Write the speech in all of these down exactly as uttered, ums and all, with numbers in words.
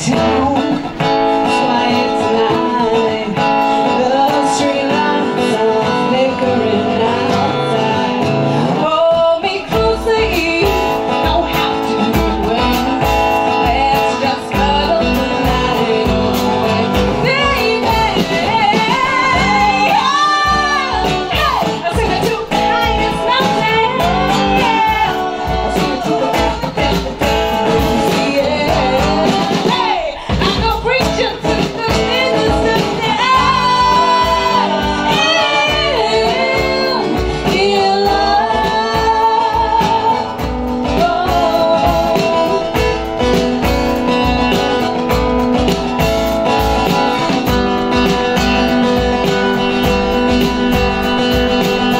town. That's why it's night. The street lights are flickering outside. Hold me closely, don't have to wait. Let's just cuddle the night away, baby. Hey, I sing it to the highest mountain. I sing it to the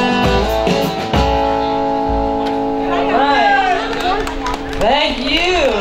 Thank you.